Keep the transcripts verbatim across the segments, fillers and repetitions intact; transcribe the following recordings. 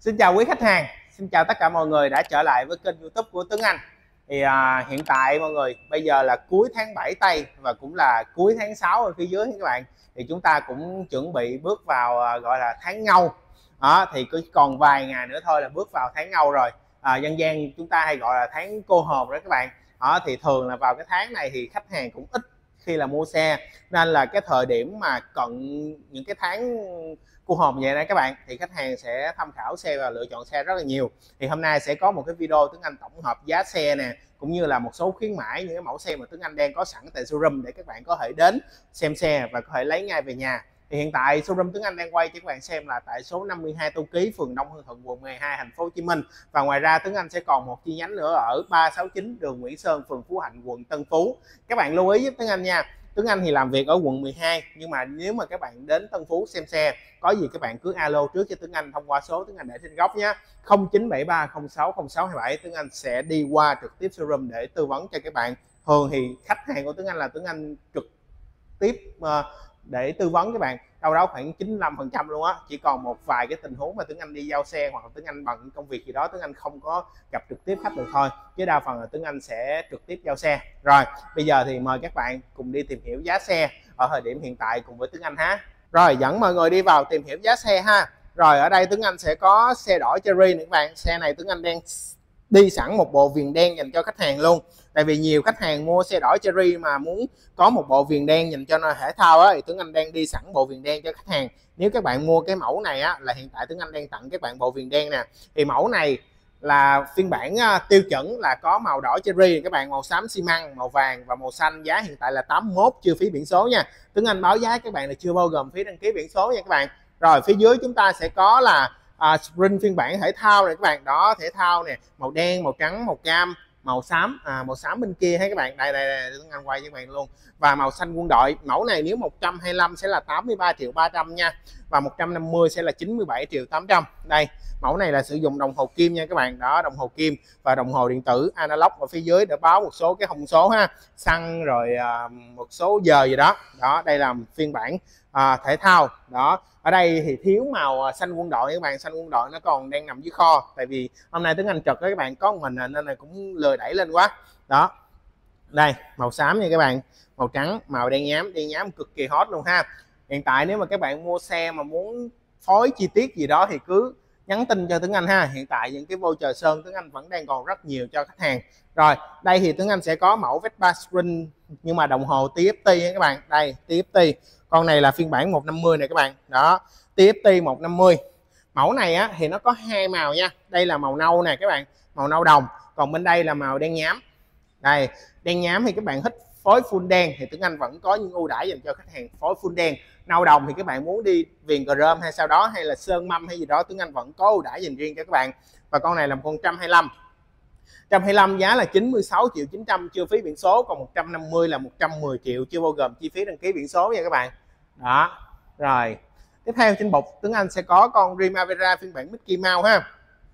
Xin chào quý khách hàng, xin chào tất cả mọi người đã trở lại với kênh YouTube của Tuấn Anh. Thì à, hiện tại mọi người, bây giờ là cuối tháng bảy Tây và cũng là cuối tháng sáu ở phía dưới các bạn. Thì chúng ta cũng chuẩn bị bước vào à, gọi là tháng Ngâu. Đó, thì cứ còn vài ngày nữa thôi là bước vào tháng Ngâu rồi. À, dân gian chúng ta hay gọi là tháng cô hồn đó các bạn. Đó, thì thường là vào cái tháng này thì khách hàng cũng ít khi là mua xe, nên là cái thời điểm mà cận những cái tháng cô hồn vậy đấy các bạn, thì khách hàng sẽ tham khảo xe và lựa chọn xe rất là nhiều. Thì hôm nay sẽ có một cái video Tuấn Anh tổng hợp giá xe nè, cũng như là một số khuyến mãi những cái mẫu xe mà Tuấn Anh đang có sẵn tại showroom để các bạn có thể đến xem xe và có thể lấy ngay về nhà. Thì hiện tại showroom Tuấn Anh đang quay cho các bạn xem là tại số năm mươi hai Tô Ký, phường Đông Hưng Thuận, quận mười hai, thành phố Hồ Chí Minh. Và ngoài ra Tuấn Anh sẽ còn một chi nhánh nữa ở ba sáu chín đường Nguyễn Sơn, phường Phú Hạnh, quận Tân Phú. Các bạn lưu ý giúp Tuấn Anh nha. Tuấn Anh thì làm việc ở quận mười hai, nhưng mà nếu mà các bạn đến Tân Phú xem xe, có gì các bạn cứ alo trước cho Tuấn Anh thông qua số Tuấn Anh để trên góc nhé, không chín bảy ba không sáu không sáu hai bảy. Tuấn Anh sẽ đi qua trực tiếp showroom để tư vấn cho các bạn. Thường thì khách hàng của Tuấn Anh là Tuấn Anh trực tiếp uh, để tư vấn các bạn đâu đó khoảng chín mươi lăm phần trăm luôn á. Chỉ còn một vài cái tình huống mà Tuấn Anh đi giao xe hoặc là Tuấn Anh bận công việc gì đó, Tuấn Anh không có gặp trực tiếp khách được thôi, chứ đa phần là Tuấn Anh sẽ trực tiếp giao xe. Rồi bây giờ thì mời các bạn cùng đi tìm hiểu giá xe ở thời điểm hiện tại cùng với Tuấn Anh ha. Rồi dẫn mọi người đi vào tìm hiểu giá xe ha. Rồi ở đây Tuấn Anh sẽ có xe đỏ Cherry này các bạn. Xe này Tuấn Anh đang đi sẵn một bộ viền đen dành cho khách hàng luôn. Tại vì nhiều khách hàng mua xe đỏ Cherry mà muốn có một bộ viền đen dành cho thể thao á, thì Tuấn Anh đang đi sẵn bộ viền đen cho khách hàng. Nếu các bạn mua cái mẫu này á, là hiện tại Tuấn Anh đang tặng các bạn bộ viền đen nè. Thì mẫu này là phiên bản uh, tiêu chuẩn là có màu đỏ Cherry các bạn, màu xám xi măng, màu vàng và màu xanh. Giá hiện tại là tám mươi mốt chưa phí biển số nha. Tuấn Anh báo giá các bạn là chưa bao gồm phí đăng ký biển số nha các bạn. Rồi phía dưới chúng ta sẽ có là À, Sprint phiên bản thể thao này các bạn. Đó, thể thao nè, màu đen, màu trắng, màu cam, màu xám, à, màu xám bên kia hay các bạn. Đây đây đây Tuấn Anh quay cho các bạn luôn. Và màu xanh quân đội. Mẫu này nếu một trăm hai mươi lăm sẽ là tám mươi ba triệu ba trăm nha, và một trăm năm mươi sẽ là chín mươi bảy triệu tám trăm. Đây, mẫu này là sử dụng đồng hồ kim nha các bạn. Đó, đồng hồ kim và đồng hồ điện tử analog ở phía dưới để báo một số cái thông số ha, xăng rồi à, một số giờ gì đó. Đó, đây là phiên bản à, thể thao. Đó, ở đây thì thiếu màu xanh quân đội các bạn. Xanh quân đội nó còn đang nằm dưới kho, tại vì hôm nay Tuấn Anh trực các bạn có mình nên là cũng lười đẩy lên quá. Đó, đây màu xám nha các bạn, màu trắng, màu đen nhám. Đen nhám cực kỳ hot luôn ha. Hiện tại nếu mà các bạn mua xe mà muốn phối chi tiết gì đó thì cứ nhắn tin cho Tuấn Anh ha. Hiện tại những cái voucher sơn Tuấn Anh vẫn đang còn rất nhiều cho khách hàng. Rồi đây thì Tuấn Anh sẽ có mẫu Vespa Sprint nhưng mà đồng hồ tê ép tê nha các bạn. Đây tê ép tê, con này là phiên bản một năm mươi này các bạn. Đó, tê ép tê một năm mươi. Mẫu này á thì nó có hai màu nha. Đây là màu nâu nè các bạn, màu nâu đồng, còn bên đây là màu đen nhám. Đây, đen nhám thì các bạn thích phối full đen thì Tuấn Anh vẫn có những ưu đãi dành cho khách hàng phối full đen. Nâu đồng thì các bạn muốn đi viền chrome hay sau đó hay là sơn mâm hay gì đó, Tuấn Anh vẫn có ưu đãi dành riêng cho các bạn. Và con này là một trăm hai mươi lăm. một trăm hai mươi lăm giá là chín mươi sáu triệu chín trăm chưa phí biển số, còn một trăm năm mươi là một trăm mười triệu chưa bao gồm chi phí đăng ký biển số nha các bạn. Đó. Rồi, tiếp theo trên bục Tuấn Anh sẽ có con Primavera phiên bản Mickey Mouse ha.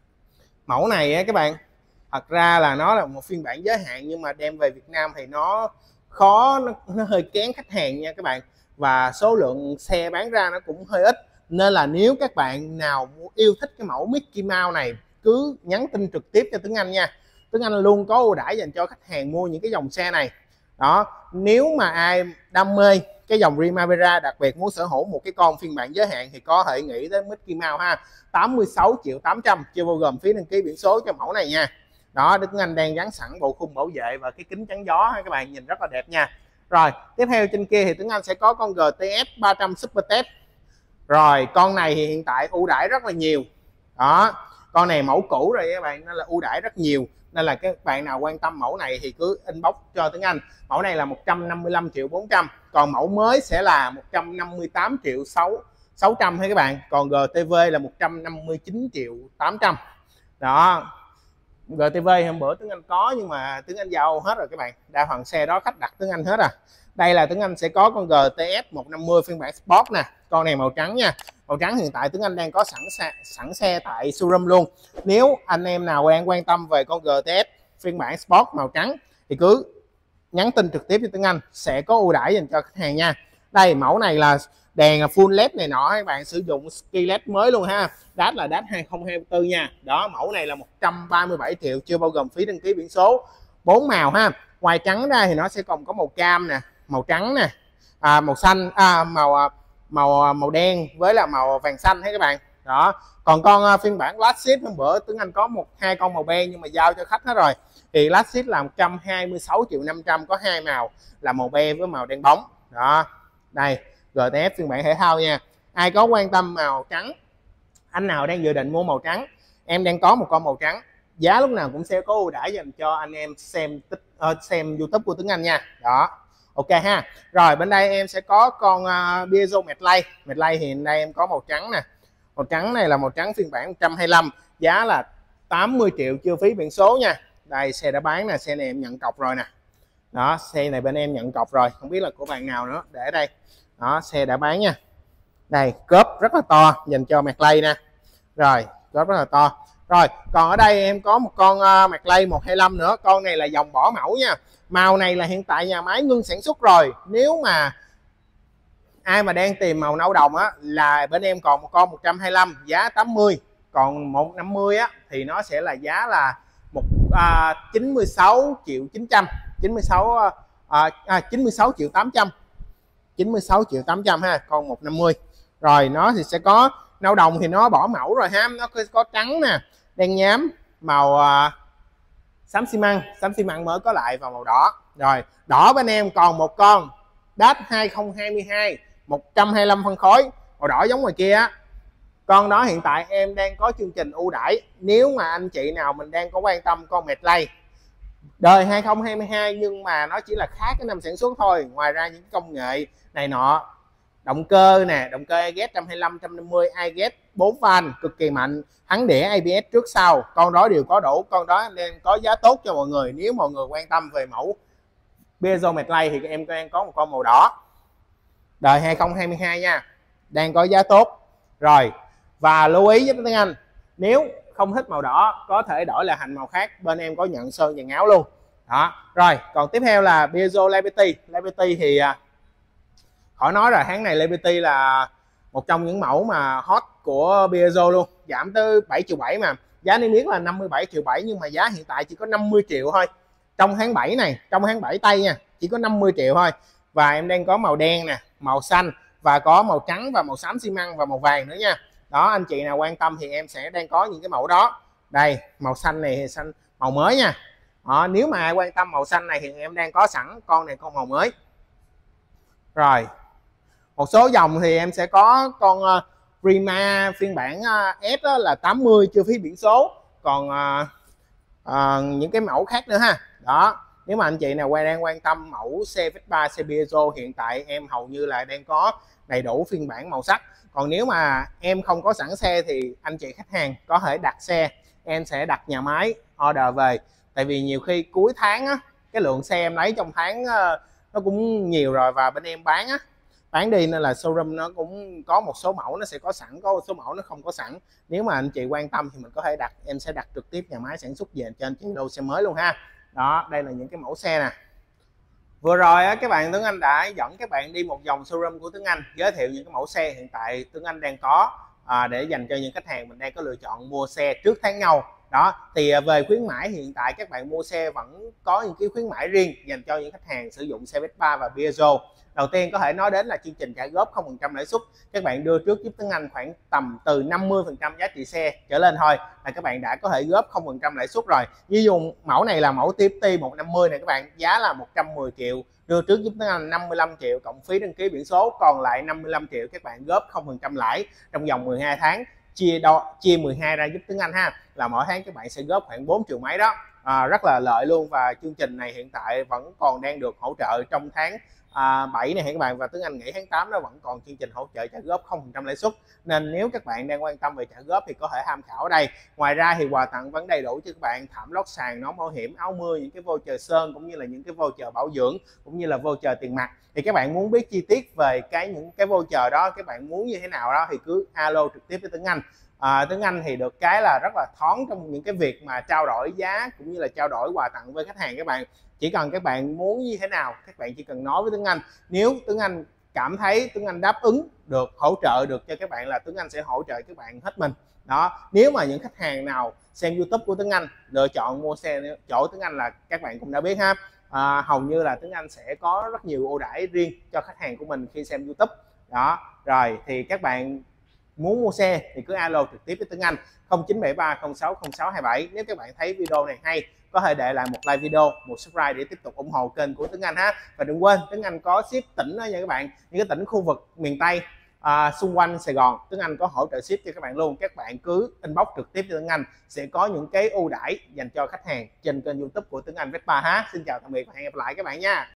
Mẫu này á các bạn, thật ra là nó là một phiên bản giới hạn nhưng mà đem về Việt Nam thì nó khó, nó, nó hơi kén khách hàng nha các bạn, và số lượng xe bán ra nó cũng hơi ít. Nên là nếu các bạn nào yêu thích cái mẫu Mickey Mouse này, cứ nhắn tin trực tiếp cho Tuấn Anh nha. Tuấn Anh luôn có ưu đãi dành cho khách hàng mua những cái dòng xe này. Đó, nếu mà ai đam mê cái dòng Primavera, đặc biệt muốn sở hữu một cái con phiên bản giới hạn thì có thể nghĩ đến Mickey Mouse ha. Tám mươi sáu triệu tám trăm chưa bao gồm phí đăng ký biển số cho mẫu này nha. Đó, Tuấn Anh đang gắn sẵn bộ khung bảo vệ và cái kính chắn gió ha các bạn, nhìn rất là đẹp nha. Rồi tiếp theo trên kia thì Tuấn Anh sẽ có con giê tê ét ba trăm Super Test. Rồi con này thì hiện tại ưu đãi rất là nhiều. Đó, con này mẫu cũ rồi các bạn, nên là ưu đãi rất nhiều, nên là các bạn nào quan tâm mẫu này thì cứ inbox cho Tuấn Anh. Mẫu này là một trăm năm mươi lăm triệu bốn trăm, còn mẫu mới sẽ là một trăm năm mươi tám triệu sáu trăm hay các bạn. Còn giê tê vê là một trăm năm mươi chín triệu tám trăm. Đó, giê tê vê hôm bữa Tuấn Anh có nhưng mà Tuấn Anh giao hết rồi các bạn, đa phần xe đó khách đặt Tuấn Anh hết à. Đây là Tuấn Anh sẽ có con giê tê ét một năm mươi phiên bản Sport nè. Con này màu trắng nha. Màu trắng hiện tại Tuấn Anh đang có sẵn xe, sẵn xe tại showroom luôn. Nếu anh em nào đang quan tâm về con giê tê ét phiên bản Sport màu trắng thì cứ nhắn tin trực tiếp cho Tuấn Anh, sẽ có ưu đãi dành cho khách hàng nha. Đây mẫu này là đèn full led này nọ, các bạn sử dụng ski led mới luôn ha. Dash là Dash hai không hai tư nha. Đó, mẫu này là một trăm ba mươi bảy triệu chưa bao gồm phí đăng ký biển số. Bốn màu ha. Ngoài trắng ra thì nó sẽ còn có màu cam nè, màu trắng nè, à, màu xanh, à, màu màu màu đen với là màu vàng xanh hết các bạn. Đó, còn con phiên bản Classic hôm bữa Tuấn Anh có một hai con màu ben nhưng mà giao cho khách hết rồi. Thì Classic là một trăm hai mươi sáu triệu năm trăm, có hai màu là màu be với màu đen bóng. Đó, đây giê tê ép phiên bản thể thao nha. Ai có quan tâm màu trắng, anh nào đang dự định mua màu trắng, em đang có một con màu trắng, giá lúc nào cũng sẽ có ưu đãi dành cho anh em xem tích uh, xem YouTube của Tuấn Anh nha. Đó, ok ha. Rồi bên đây em sẽ có con uh, Peugeot Medley. Medley thì đây em có màu trắng nè. Màu trắng này là màu trắng phiên bản một trăm hai mươi lăm, giá là tám mươi triệu chưa phí biển số nha. Đây xe đã bán nè, xe này em nhận cọc rồi nè. Đó, xe này bên em nhận cọc rồi, không biết là của bạn nào nữa, để đây. Đó, xe đã bán nha. Đây, cốp rất là to dành cho Medley nè. Rồi, cốp rất là to. Rồi, còn ở đây em có một con uh, Medley một hai lăm nữa. Con này là dòng bỏ mẫu nha. Màu này là hiện tại nhà máy ngưng sản xuất rồi. Nếu mà ai mà đang tìm màu nâu đồng á, là bên em còn một con một trăm hai mươi lăm giá tám mươi. Còn một trăm năm mươi á thì nó sẽ là giá là một à, chín mươi sáu triệu chín trăm, chín mươi sáu à, à, chín mươi sáu triệu tám trăm, chín mươi sáu triệu tám trăm ha, con một trăm năm mươi. Rồi nó thì sẽ có nâu đồng thì nó bỏ mẫu rồi ha, nó có trắng nè, đen nhám, màu à, xám xi măng, xám xi măng mới có lại vào màu đỏ. Rồi, đỏ bên em còn một con Dash hai không hai hai một trăm hai mươi lăm phân khối, màu đỏ giống ngoài kia á. Con đó hiện tại em đang có chương trình ưu đãi. Nếu mà anh chị nào mình đang có quan tâm con Medley đời hai không hai hai nhưng mà nó chỉ là khác cái năm sản xuất thôi, ngoài ra những công nghệ này nọ, động cơ nè, động cơ i ghét một trăm hai mươi lăm, một trăm năm mươi, i ghét bốn van cực kỳ mạnh, thắng đĩa a bê ét trước sau, con đó đều có đủ. Con đó đang có giá tốt cho mọi người. Nếu mọi người quan tâm về mẫu Peugeot Medley thì em đang có một con màu đỏ đời hai không hai hai nha, đang có giá tốt. Rồi, và lưu ý với tiếng Anh, nếu không thích màu đỏ có thể đổi là hành màu khác, bên em có nhận sơn dàn áo luôn. Đó, rồi còn tiếp theo là Peugeot Liberty. Liberty thì à, khỏi nói rồi, tháng này Liberty là một trong những mẫu mà hot của Peugeot luôn, giảm tới bảy triệu bảy mà giá niêm yết là năm mươi bảy triệu bảy, nhưng mà giá hiện tại chỉ có năm mươi triệu thôi trong tháng bảy này, trong tháng bảy tây nha, chỉ có năm mươi triệu thôi. Và em đang có màu đen nè, màu xanh và có màu trắng và màu xám xi măng và màu vàng nữa nha. Đó, anh chị nào quan tâm thì em sẽ đang có những cái mẫu đó. Đây, màu xanh này thì xanh màu mới nha. Đó, nếu mà ai quan tâm màu xanh này thì em đang có sẵn con này, con màu mới. Rồi, một số dòng thì em sẽ có con uh, Prima phiên bản uh, S đó là tám mươi chưa phí biển số. Còn uh, uh, những cái mẫu khác nữa ha. Đó, nếu mà anh chị nào quay đang quan tâm mẫu xe Vespa, xe Peugeot, hiện tại em hầu như là đang có đầy đủ phiên bản màu sắc. Còn nếu mà em không có sẵn xe thì anh chị khách hàng có thể đặt xe, em sẽ đặt nhà máy order về. Tại vì nhiều khi cuối tháng á, cái lượng xe em lấy trong tháng nó cũng nhiều rồi, và bên em bán á, bán đi nên là showroom nó cũng có một số mẫu nó sẽ có sẵn, có một số mẫu nó không có sẵn. Nếu mà anh chị quan tâm thì mình có thể đặt, em sẽ đặt trực tiếp nhà máy sản xuất về cho anh chị lô xe mới luôn ha. Đó, đây là những cái mẫu xe nè. Vừa rồi á, các bạn Tuấn Anh đã dẫn các bạn đi một vòng showroom của Tuấn Anh, giới thiệu những cái mẫu xe hiện tại Tuấn Anh đang có à, để dành cho những khách hàng mình đang có lựa chọn mua xe trước tháng Nhau. Đó, thì về khuyến mãi hiện tại các bạn mua xe vẫn có những cái khuyến mãi riêng dành cho những khách hàng sử dụng xe Vespa và Peugeot. Đầu tiên có thể nói đến là chương trình trả góp không phần trăm lãi suất. Các bạn đưa trước giúp Tuấn Anh khoảng tầm từ năm mươi phần trăm giá trị xe trở lên thôi là các bạn đã có thể góp không phần trăm lãi suất rồi. Ví dụ mẫu này là mẫu T một trăm năm mươi này các bạn, giá là một trăm mười triệu, đưa trước giúp Tuấn Anh năm mươi lăm triệu cộng phí đăng ký biển số, còn lại năm mươi lăm triệu các bạn góp không phần trăm lãi trong vòng mười hai tháng, chia đo chia mười hai ra giúp Tuấn Anh ha, là mỗi tháng các bạn sẽ góp khoảng bốn triệu mấy đó. À, rất là lợi luôn. Và chương trình này hiện tại vẫn còn đang được hỗ trợ trong tháng à, bảy này các bạn, và Tuấn Anh nghĩ tháng tám nó vẫn còn chương trình hỗ trợ trả góp không phần trăm lãi suất, nên nếu các bạn đang quan tâm về trả góp thì có thể tham khảo ở đây. Ngoài ra thì quà tặng vẫn đầy đủ cho các bạn: thảm lót sàn, nón bảo hiểm, áo mưa, những cái voucher sơn, cũng như là những cái voucher bảo dưỡng, cũng như là voucher tiền mặt. Thì các bạn muốn biết chi tiết về cái những cái voucher đó, các bạn muốn như thế nào đó thì cứ alo trực tiếp với Tuấn Anh. À, Tuấn Anh thì được cái là rất là thoáng trong những cái việc mà trao đổi giá cũng như là trao đổi quà tặng với khách hàng. Các bạn chỉ cần các bạn muốn như thế nào các bạn chỉ cần nói với Tuấn Anh. Nếu Tuấn Anh cảm thấy Tuấn Anh đáp ứng được, hỗ trợ được cho các bạn là Tuấn Anh sẽ hỗ trợ các bạn hết mình. Đó, nếu mà những khách hàng nào xem YouTube của Tuấn Anh lựa chọn mua xe chỗ Tuấn Anh là các bạn cũng đã biết ha, à, hầu như là Tuấn Anh sẽ có rất nhiều ưu đãi riêng cho khách hàng của mình khi xem YouTube. Đó, rồi thì các bạn muốn mua xe thì cứ alo trực tiếp với Tuấn Anh không chín bảy ba không sáu không sáu hai bảy. Nếu các bạn thấy video này hay, có thể để lại một like video, một subscribe để tiếp tục ủng hộ kênh của Tuấn Anh ha. Và đừng quên Tuấn Anh có ship tỉnh đó nha các bạn, những cái tỉnh khu vực miền Tây à, xung quanh Sài Gòn, Tuấn Anh có hỗ trợ ship cho các bạn luôn. Các bạn cứ inbox trực tiếp cho Tuấn Anh sẽ có những cái ưu đãi dành cho khách hàng trên kênh YouTube của Tuấn Anh Vespa ha. Xin chào tạm biệt và hẹn gặp lại các bạn nha.